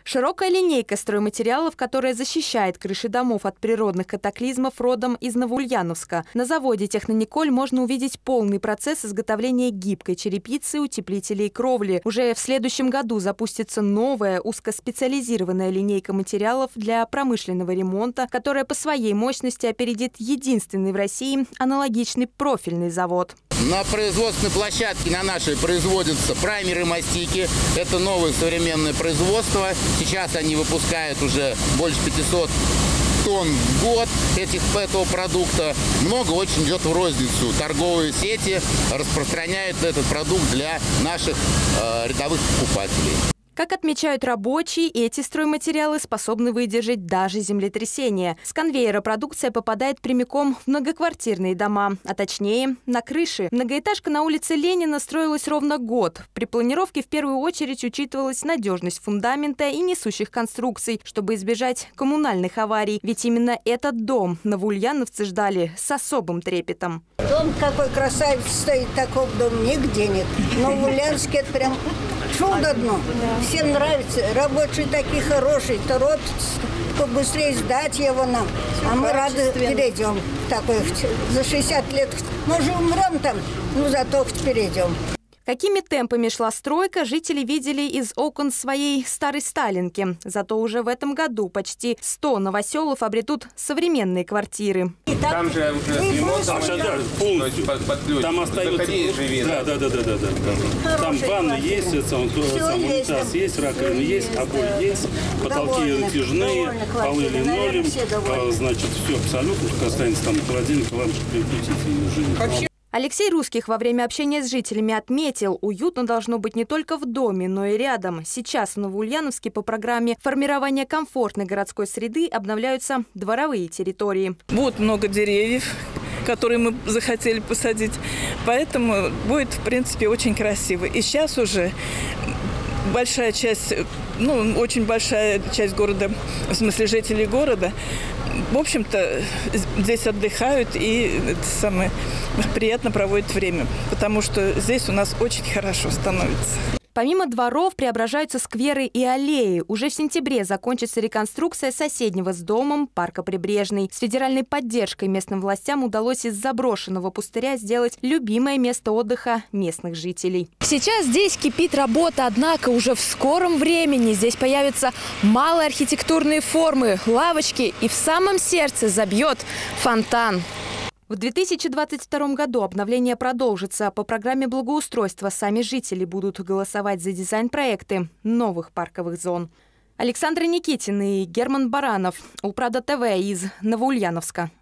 Широкая линейка стройматериалов, которая защищает крыши домов от природных катаклизмов, родом из Новоульяновска. На заводе «Технониколь» можно увидеть полный процесс изготовления гибкой черепицы, утеплителей и кровли. Уже в следующем году запустится новая узкоспециализированная линейка материалов для промышленного ремонта, которая по своей мощности опередит единственный в России аналогичный профильный завод. На производственной площадке на нашей производятся праймеры, мастики. Это новое современное производство. Сейчас они выпускают уже больше 500 тонн в год этого продукта. Много очень идет в розницу. Торговые сети распространяют этот продукт для наших рядовых покупателей. Как отмечают рабочие, эти стройматериалы способны выдержать даже землетрясение. С конвейера продукция попадает прямиком в многоквартирные дома, а точнее на крыши. Многоэтажка на улице Ленина строилась ровно год. При планировке в первую очередь учитывалась надежность фундамента и несущих конструкций, чтобы избежать коммунальных аварий. Ведь именно этот дом новоульяновцы ждали с особым трепетом. Дом какой красавец стоит, такого дома нигде нет. Новоульяновске это прям чудо одно. Всем нравится. Рабочие такие хорошие, торопятся побыстрее сдать его нам. А мы рады перейдем. Такой, за 60 лет, мы же умрем там, но зато перейдем. Какими темпами шла стройка, жители видели из окон своей старой Сталинки. Зато уже в этом году почти 100 новоселов обретут современные квартиры. Там же уже ремонт, полностью. Там остается. Да. Там ванна есть, унитаз есть, раковина есть, обои есть, потолки натяжные, полы линолеум. Значит, все абсолютно, только останется там холодильник, лампочка переключить и уже. Алексей Русских во время общения с жителями отметил, уютно должно быть не только в доме, но и рядом. Сейчас в Новоульяновске по программе формирования комфортной городской среды обновляются дворовые территории. Будет много деревьев, которые мы захотели посадить, поэтому будет, в принципе, очень красиво. И сейчас уже большая часть, очень большая часть города, в смысле жителей города, в общем-то, здесь отдыхают и приятно проводят время, потому что здесь у нас очень хорошо становится. Помимо дворов преображаются скверы и аллеи. Уже в сентябре закончится реконструкция соседнего с домом парка Прибрежный. С федеральной поддержкой местным властям удалось из заброшенного пустыря сделать любимое место отдыха местных жителей. Сейчас здесь кипит работа, однако уже в скором времени здесь появятся малые архитектурные формы, лавочки и в самом сердце забьет фонтан. В 2022 году обновление продолжится. По программе благоустройства сами жители будут голосовать за дизайн-проекты новых парковых зон. Александра Никитина и Герман Баранов. Улправда ТВ из Новоульяновска.